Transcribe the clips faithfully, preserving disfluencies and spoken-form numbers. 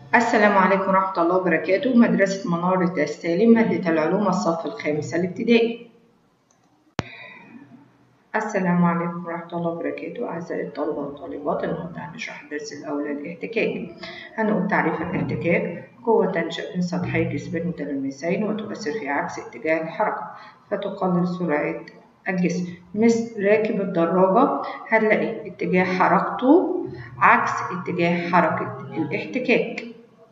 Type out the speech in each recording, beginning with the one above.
السلام عليكم ورحمة الله وبركاته. مدرسة منارة السالم، مادة العلوم، الصف الخامس الابتدائي. السلام عليكم ورحمة الله وبركاته. أعزائي الطلبة والطالبات، النهاردة هنشرح الدرس الأول الاحتكاك. هنقول تعريف الاحتكاك: قوة تنشأ من سطحي جسم متلامسين وتؤثر في عكس اتجاه الحركة فتقلل سرعة الجسم. مثل راكب الدراجة هنلاقي اتجاه حركته عكس اتجاه حركة الاحتكاك.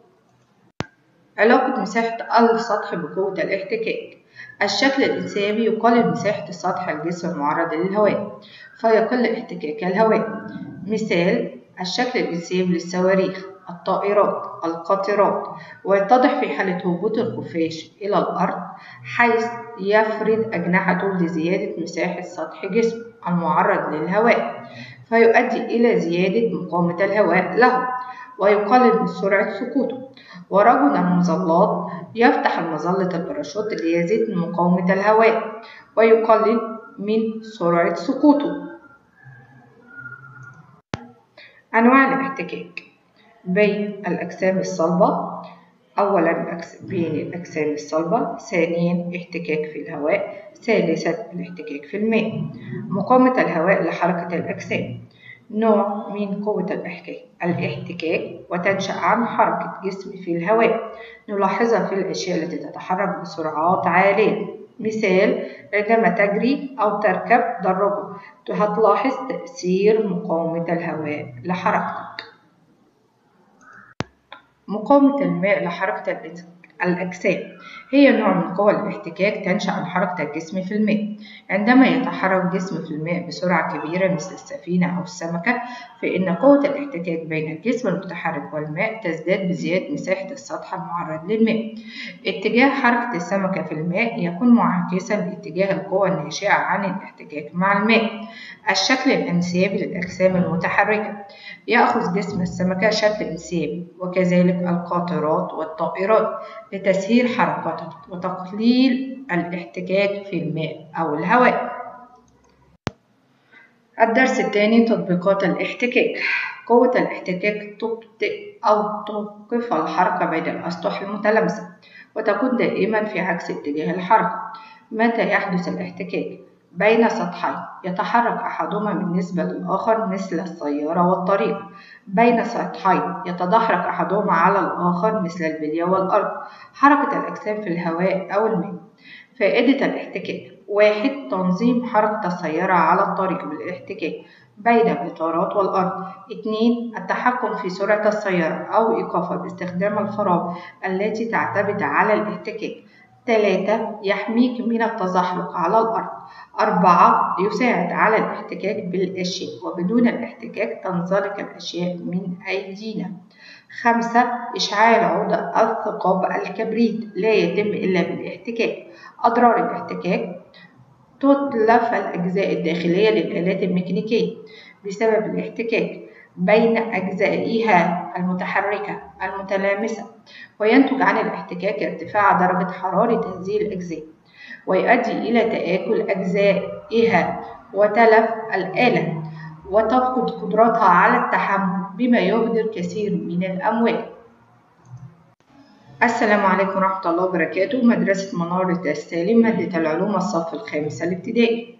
علاقة مساحة السطح بقوة الاحتكاك: الشكل الإنسيابي يقلل مساحة سطح الجسم المعرض للهواء فيقل احتكاك الهواء. مثال: الشكل الإنسيابي للصواريخ، الطائرات، القاطرات، ويتضح في حالة هبوط الخفاش إلى الأرض حيث يفرد أجنحته لزيادة مساحة سطح جسم المعرض للهواء فيؤدي إلى زيادة مقاومة الهواء له ويقلل من سرعة سقوطه. ورجل المظلات يفتح مظلة الباراشوت ليزيد من مقاومة الهواء ويقلل من سرعة سقوطه. أنواع الاحتكاك بين الأجسام الصلبة: أولاً بين الأجسام الصلبة، ثانياً احتكاك في الهواء، ثالثاً الاحتكاك في الماء. مقاومة الهواء لحركة الأجسام: نوع من قوة الاحتكاك وتنشأ عن حركة جسم في الهواء نلاحظها في الأشياء التي تتحرك بسرعات عالية. مثال: عندما تجري أو تركب دراجة هتلاحظ تأثير مقاومة الهواء لحركتك. مقاومة الماء لحركة الأجسام هي نوع من قوى الاحتكاك تنشأ عن حركة الجسم في الماء. عندما يتحرك جسم في الماء بسرعة كبيرة مثل السفينة أو السمكة فإن قوة الاحتكاك بين الجسم المتحرك والماء تزداد بزيادة مساحة السطح المعرض للماء. اتجاه حركة السمكة في الماء يكون معاكسا لاتجاه القوى الناشئة عن الاحتكاك مع الماء. الشكل الانسيابي للأجسام المتحركة: يأخذ جسم السمكة شكل انسيابي وكذلك القاطرات والطائرات لتسهيل حركتها وتقليل الاحتكاك في الماء أو الهواء. الدرس الثاني: تطبيقات الاحتكاك. قوة الاحتكاك تبطئ أو توقف الحركة بين الأسطح المتلامسة وتكون دائما في عكس اتجاه الحركة. متى يحدث الاحتكاك؟ بين سطحين يتحرك أحدهما بالنسبة للآخر مثل السيارة والطريق. بين سطحين يتدحرج أحدهما على الآخر مثل البلية والأرض. حركة الأجسام في الهواء أو الماء. فائدة الاحتكاك: واحد. تنظيم حركة السيارة على الطريق بالاحتكاك بين الإطارات والأرض. اثنين. التحكم في سرعة السيارة أو إيقافها باستخدام الفرامل التي تعتمد على الاحتكاك. ثلاثة. يحميك من التزحلق على الأرض. أربعة. يساعد على الاحتكاك بالأشياء وبدون الاحتكاك تنزلق الأشياء من أيدينا. خمسة. إشعال عود الثقاب الكبريت لا يتم إلا بالاحتكاك. أضرار الاحتكاك: تتلف الأجزاء الداخلية للآلات الميكانيكية بسبب الاحتكاك بين أجزائها المتحركة المتلامسة وينتج عن الاحتكاك ارتفاع درجة حرارة هذه الأجزاء ويؤدي إلى تآكل أجزائها وتلف الآلة وتفقد قدرتها على التحمل بما يهدر كثير من الأموال. السلام عليكم ورحمة الله وبركاته. مدرسة منارة السالم، مادة العلوم، الصف الخامس الابتدائي.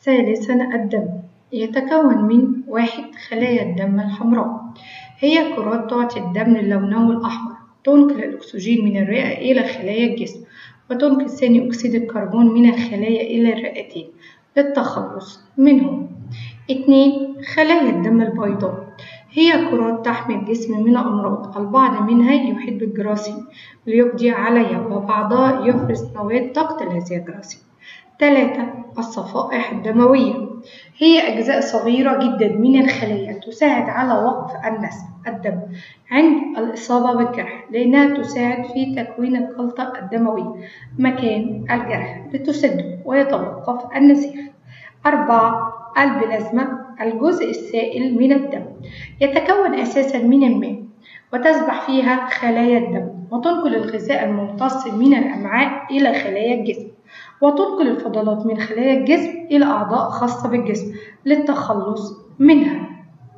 ثالثا الدم يتكون من واحد خلايا الدم الحمراء، هي كرات تعطي الدم لونه الأحمر، تنقل الأكسجين من الرئة إلى خلايا الجسم، وتنقل ثاني أكسيد الكربون من الخلايا إلى الرئتين للتخلص منهم. اثنين خلايا الدم البيضاء، هي كرات تحمي الجسم من الأمراض، البعض منها يحيط بالجراثيم ليقضي عليها، وبعضها يفرز مواد تقتل هذه الجراثيم. ثلاثة الصفائح الدموية، هي أجزاء صغيرة جدا من الخلايا تساعد على وقف النسف الدم عند الإصابة بالجرح، لأنها تساعد في تكوين الجلطة الدموية مكان الجرح لتسده ويتوقف النزيف. أربعة البلازما، الجزء السائل من الدم، يتكون أساسا من الماء وتسبح فيها خلايا الدم، وتنقل الغذاء الممتص من الأمعاء إلى خلايا الجسم، وتنقل الفضلات من خلايا الجسم إلى أعضاء خاصة بالجسم للتخلص منها.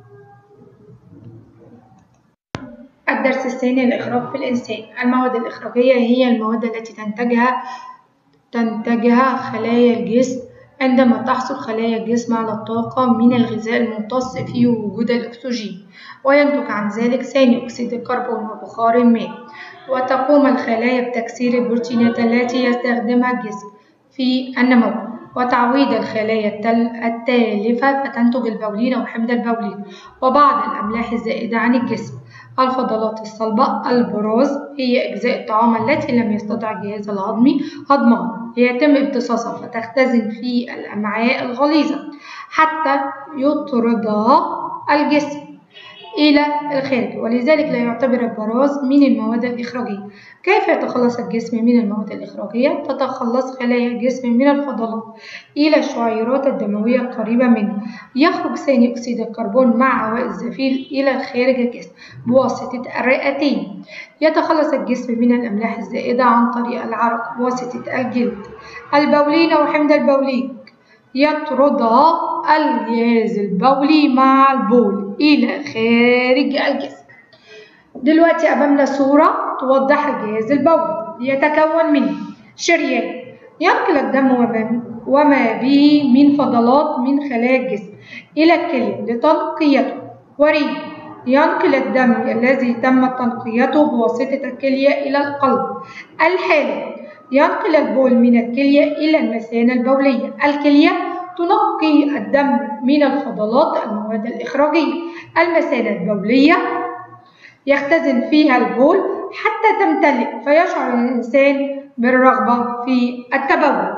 الدرس الثاني الإخراج في الإنسان. المواد الإخراجية هي المواد التي تنتجها تنتجها خلايا الجسم عندما تحصل خلايا الجسم على الطاقة من الغذاء الممتص في وجود الأكسجين، وينتج عن ذلك ثاني أكسيد الكربون وبخار الماء. وتقوم الخلايا بتكسير البروتينات التي يستخدمها الجسم في النمو وتعويض الخلايا التالفة، فتنتج البولين وحمض البولين وبعض الأملاح الزائدة عن الجسم. الفضلات الصلبة، البراز، هي أجزاء الطعام التي لم يستطع الجهاز الهضمي هضمها ليتم امتصاصها، فتختزن في الأمعاء الغليظة حتى يطردها الجسم إلى الخارج، ولذلك لا يعتبر البراز من المواد الإخراجية. كيف يتخلص الجسم من المواد الإخراجية؟ تتخلص خلايا الجسم من الفضلات إلى الشعيرات الدموية القريبة منه. يخرج ثاني أكسيد الكربون مع هواء الزفير إلى خارج الجسم بواسطة الرئتين. يتخلص الجسم من الأملاح الزائدة عن طريق العرق بواسطة الجلد. البولين وحمض البولين يطردها الجهاز البولي مع البول إلى خارج الجسم. دلوقتي أمامنا صورة توضح الجهاز البولي، يتكون من شريان ينقل الدم وما به من فضلات من خلايا الجسم إلى الكلى لتنقيته، وريد ينقل الدم الذي تم تنقيته بواسطة الكلية إلى القلب. الحالب ينقل البول من الكلية إلى المثانة البولية. الكلية تنقي الدم من الفضلات المواد الإخراجية. المثانة البولية يختزن فيها البول حتى تمتلئ فيشعر الإنسان بالرغبة في التبول.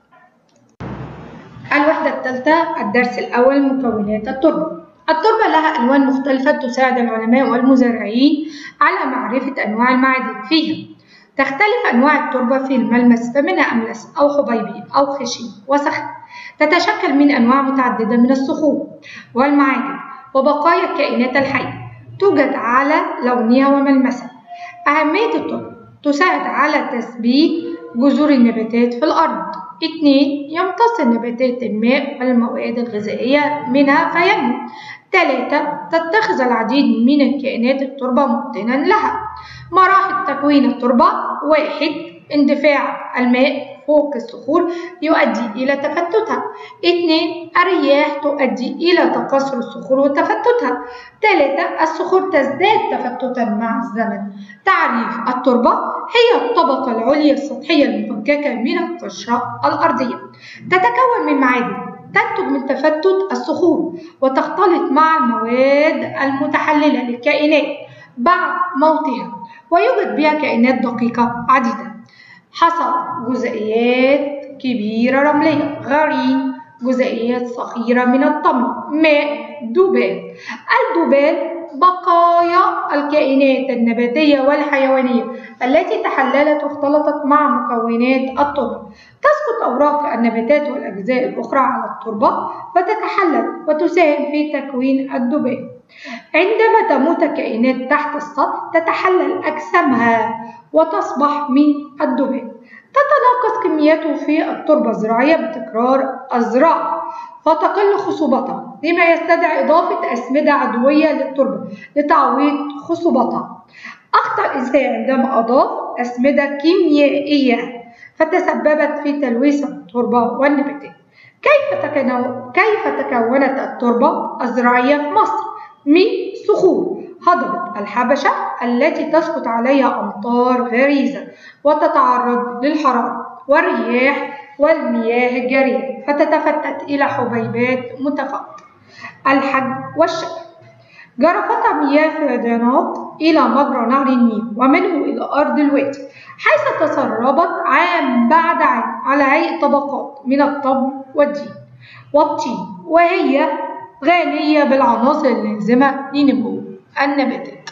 الوحدة الثالثة الدرس الأول مكونات التربة. التربة لها ألوان مختلفة تساعد العلماء والمزارعين على معرفة أنواع المعادن فيها. تختلف أنواع التربة في الملمس، فمنها أملس أو حبيبي أو خشن وسخن. تتشكل من أنواع متعددة من الصخور والمعادن وبقايا الكائنات الحية، توجد على لونها وملمسها. أهمية التربة: تساعد على تثبيت جذور النباتات في الأرض. اثنين يمتص النباتات الماء والمواد الغذائية منها فينمو. ثلاثة تتخذ العديد من الكائنات التربة موطنا لها. مراحل تكوين التربة: واحد اندفاع الماء فوق الصخور يؤدي إلى تفتتها. اثنين الرياح تؤدي إلى تكسر الصخور وتفتتها. ثلاثة الصخور تزداد تفتتا مع الزمن. تعريف التربة: هي الطبقة العليا السطحية المفككة من القشرة الأرضية، تتكون من معادن تنتج من تفتت الصخور وتختلط مع المواد المتحللة للكائنات بعد موتها، ويوجد بها كائنات دقيقة عديدة: حصى جزيئات كبيرة رملية، غريم جزيئات صغيرة من الطمي، ماء، ذباب. الذباب بقايا الكائنات النباتية والحيوانية التي تحللت واختلطت مع مكونات التربة. تسقط أوراق النباتات والأجزاء الأخرى على التربة وتتحلل وتساهم في تكوين الذباب. عندما تموت الكائنات تحت السطح تتحلل أجسامها وتصبح من الذباب. تتناقص كميته في التربة الزراعية بتكرار الزراعة فتقل خصوبتها، لما يستدعي إضافة أسمدة عضوية للتربة لتعويض خصوبتها. أخطأ الإنسان عندما أضاف أسمدة كيميائية فتسببت في تلويث التربة والنباتات. كيف تكون كيف تكونت التربة الزراعية في مصر؟ من صخور هضبة الحبشة التي تسقط عليها أمطار غريزة وتتعرض للحرارة والرياح والمياه الجارية فتتفتت إلى حبيبات متفاوتة الحجم والشكل. جرفتها مياه فيضانات إلى مجرى نهر النيل ومنه إلى أرض الوادي، حيث تسربت عام بعد عام على هيئة طبقات من الطبل والدين والطين، وهي غنية بالعناصر اللازمة لنمو النباتات.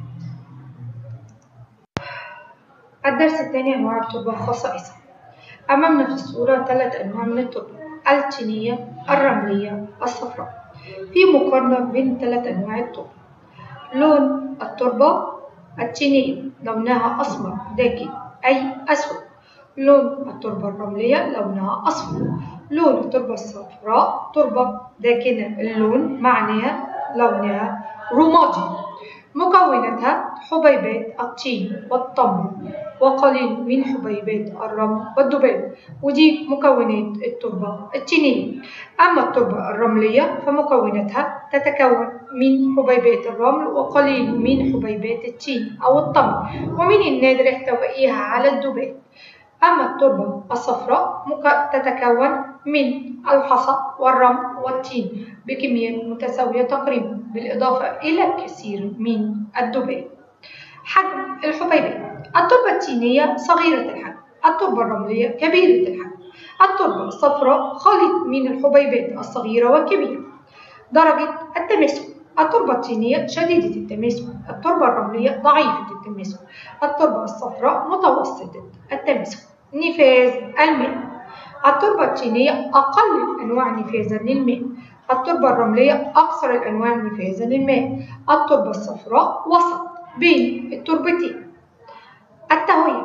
الدرس الثاني: أنواع التربة وخصائصها. أمامنا في الصورة ثلاث أنواع من التربة: الطينية، الرملية، الصفراء. في مقارنة بين ثلاث أنواع التربة. لون التربة: الطينية لونها أسمر داكن أي أسود. لون التربة الرملية لونها أصفر. لون التربة الصفراء تربة داكنة اللون معناها لونها رمادي. مكوناتها: حبيبات الطين والتمر وقليل من حبيبات الرمل والذباب، ودي مكونات التربة الطينية. أما التربة الرملية فمكوناتها تتكون من حبيبات الرمل وقليل من حبيبات الطين أو التمر، ومن النادر احتوائها على الذباب. أما التربة الصفراء تتكون من الحصى والرمل والطين بكميات متساوية تقريبا، بالإضافة إلى الكثير من الذباب. حجم الحبيبات: التربة الطينية صغيرة الحجم، التربة الرملية كبيرة الحجم. التربة الصفراء خليط من الحبيبات الصغيرة والكبيرة. درجة التماسك: التربة الطينية شديدة التماسك، التربة الرملية ضعيفة التماسك، التربة الصفراء متوسطة التماسك. نفاذ الماء: التربة الطينية أقل الأنواع نفاذا للماء، التربة الرملية أكثر الأنواع نفاذا للماء، التربة الصفراء وسط بين التربتين. التهوية: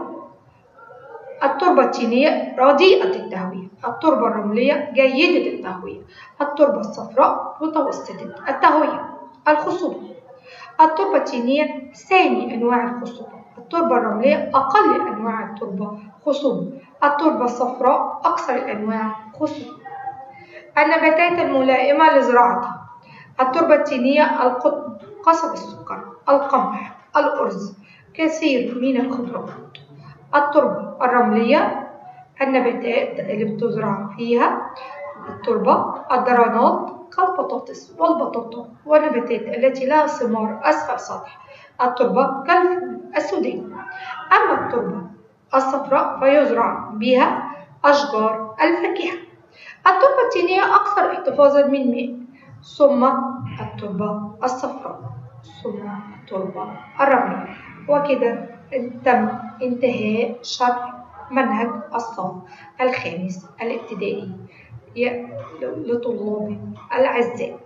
التربة الطينية رديئة التهوية، التربة الرملية جيدة التهوية، التربة الصفراء متوسطة التهوية. الخصوبة: التربة الطينية ثاني أنواع الخصوبة، التربة الرملية أقل أنواع التربة خصوبة، التربة الصفراء أكثر الأنواع خصوبة. النباتات الملائمة لزراعتها: التربة الطينية القطن، قصب السكر، القمح، الأرز، كثير من الخضروات. التربة الرملية النباتات اللي بتزرع فيها التربة: الدرانات كالبطاطس والبطاطا، والنباتات التي لها ثمار أسفل سطح التربة كالفول السوداني. أما التربة الصفراء فيزرع بها أشجار الفاكهة. التربة الطينية أكثر احتفاظا بالماء، ثم التربة الصفراء، ثم التربة الرملية. وكده تم انتهاء شرح منهج الصف الخامس الابتدائي لطلاب الأعزاء.